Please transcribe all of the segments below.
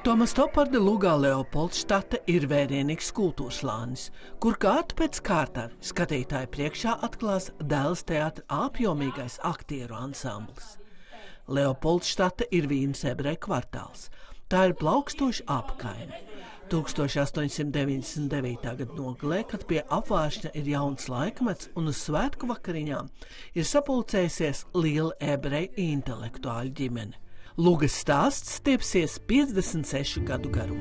Toma Stopparda Lugā Leopoldštate ir vērienīgs kultūras lānis, kur kārtu pēc kārtām skatītāju priekšā atklās Dēles teātra apjomīgais aktieru ansamblis. Leopoldštate ir Vīnes ebreju kvartāls. Tā ir plaukstoša apkaime. 1899. gada nogalē, kad pie apvāršņa ir jauns laikmets un uz svētku vakariņām ir sapulcējusies liela ebreju intelektuāļu ģimene. Lugas stāsts stiepsies 56 gadu garumā.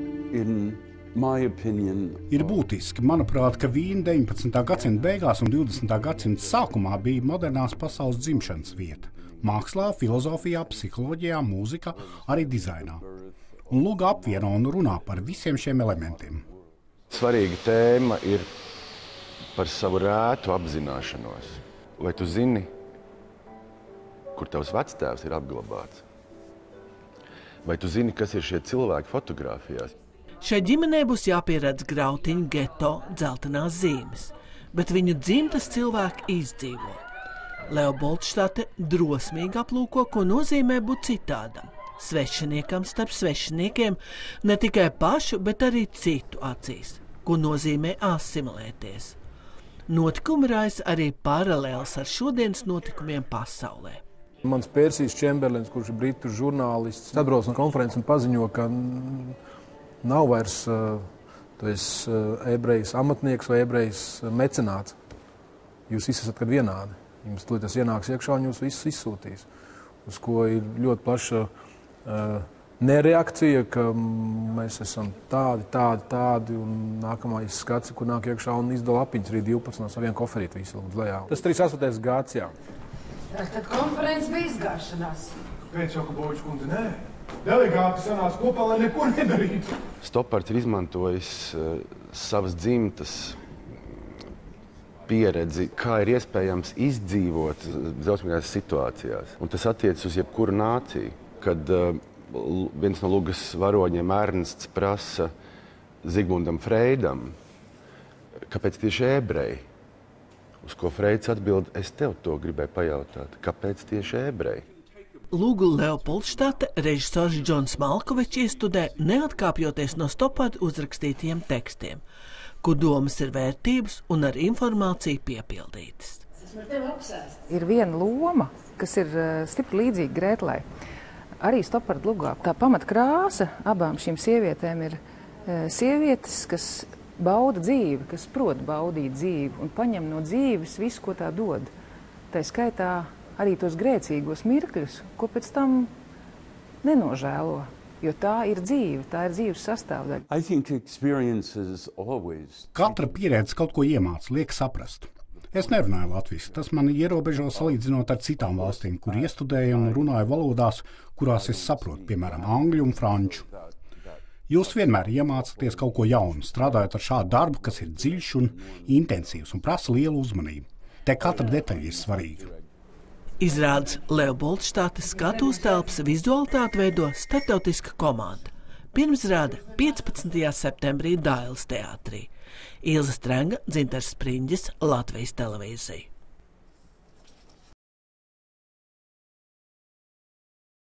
Ir būtiski, manuprāt, ka Vīna 19. gadsimta beigās un 20. gadsimta sākumā bija modernās pasaules dzimšanas vieta. Mākslā, filozofijā, psiholoģijā, mūzikā, arī dizainā. Un Luga apvieno un runā par visiem šiem elementiem. Svarīga tēma ir par savu rētu apzināšanos. Vai tu zini, kur tavs vectēvs ir apglabāts? Vai tu zini, kas ir šie cilvēki fotogrāfijās? Šai ģimenei būs jāpieredz Grautiņu geto dzeltenās zīmes, bet viņu dzimtas cilvēki izdzīvo. Leopoldštate drosmīgi aplūko, ko nozīmē būt citādam, svešiniekam starp svešiniekiem, ne tikai pašu, bet arī citu acīs, ko nozīmē asimilēties. Notikumi raisa arī paralēls ar šodienas notikumiem pasaulē. Mans Persijas Čemberlens, kurš ir britu žurnālists, atbrauc no konferences un paziņo, ka nav vairs ebrejs amatnieks vai ebrejs mecenāts. Jūs visi esat vienādi. Jums tas ienāks iekšā un jūs visus izsūtīs. Uz ko ir ļoti plaša nereakcija, ka mēs esam tādi, un nākamais skats, kur nāk iekšā un izdala apiņas arī 12 no saviem koferīt visi lūdzu lejā. Tas 38. gads, jā. Tad konferences bija izgāšanās. Pēc Jokuboviča kundze, nē. Delegāti sanāca kopā, lai neko nedarītu. Stoppards ir izmantojis savas dzimtas pieredzi, kā ir iespējams izdzīvot drausmīgās situācijās. Un tas attiec uz jebkuru nāciju. Kad viens no Lugas varoņiem Ernsts prasa Zigmundam Freidam, kāpēc tieši ebreji? Uz ko Freids atbild, es tev to gribēju pajautāt, kāpēc tieši ebreji? Lugu Leopoldštate režisors Džons Malkovičs iestudē, neatkāpjoties no Stopparda uzrakstītiem tekstiem, kur domas ir vērtības un ar informāciju piepildītas. Ir viena loma, kas ir stipri līdzīga Grētlai. Arī Stopparda Lugā. Tā pamatkrāsa abām šīm sievietēm ir sievietes, kas bauda dzīvi, kas prot baudīt dzīvi un paņem no dzīves visu, ko tā dod. Tā skaitā arī tos grēcīgos mirkļus, ko pēc tam nenožēlo, jo tā ir dzīve, tā ir dzīves sastāvdaļa. Katra pieredze kaut ko iemāca, liek saprast. Es nerunāju latviski, tas mani ierobežo salīdzinot ar citām valstīm, kur iestudēju un runāju valodās, kurās es saprotu, piemēram, angļu un franču. Jūs vienmēr iemācāties kaut ko jaunu, strādājot ar šādu darbu, kas ir dziļš un intensīvs un prasa lielu uzmanību. Te katra detaļa ir svarīga. Izrādes Leopoldštates skatuves telpas vizualitāti veido starptautiska komanda. Pirmizrāde 15. septembrī Dailes teātrī. Ilze Strenga, Dzintars Spriņģis, Latvijas televīzija.